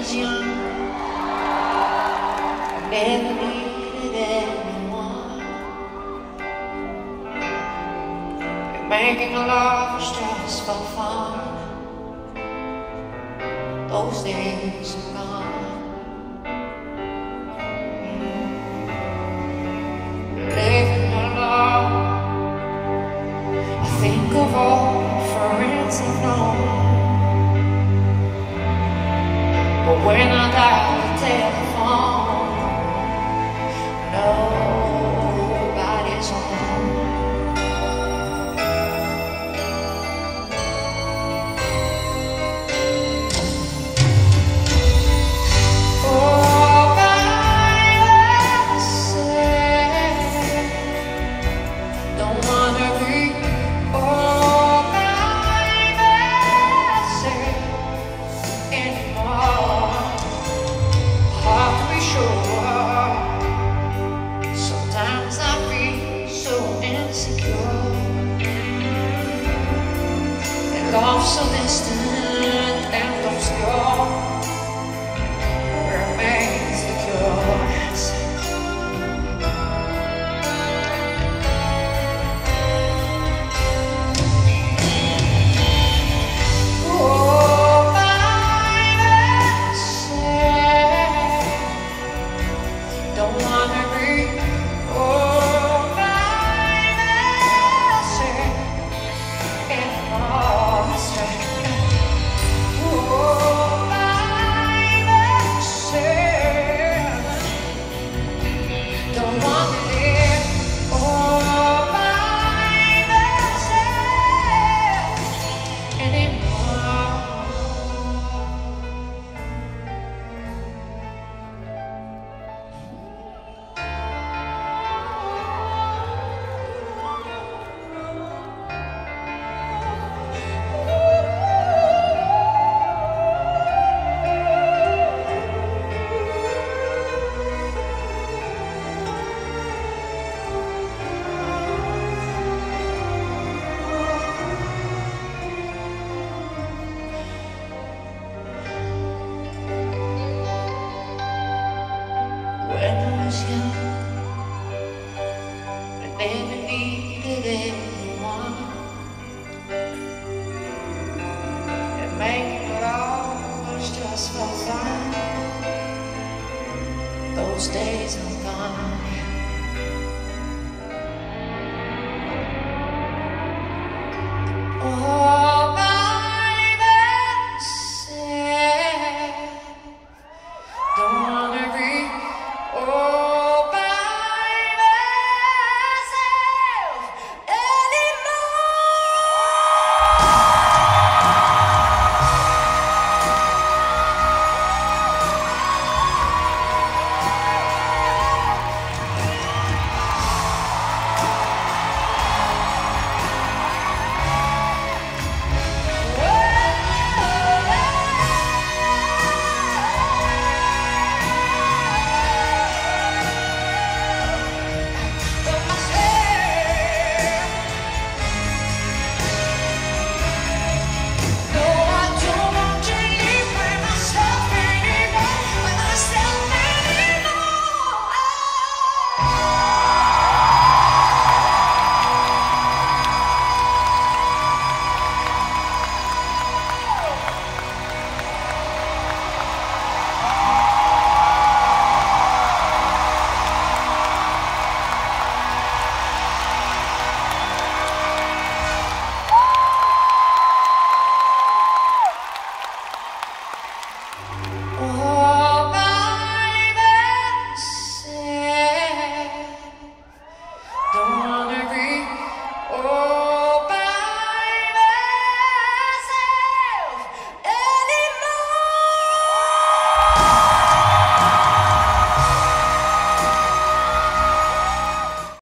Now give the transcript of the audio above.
was young, I never needed anyone. And making love was just for fun. Those days are gone. Living alone, I think of all the friends I've known. But when I dial the telephone, nobody's home. Oh, I say, don't wanna be. Oh, I say anymore. Hard to be sure. Sometimes I feel so insecure, and love so distant and obscure remains the cure. When I was young, I never needed anyone. And making love was just for fun. Those days are gone.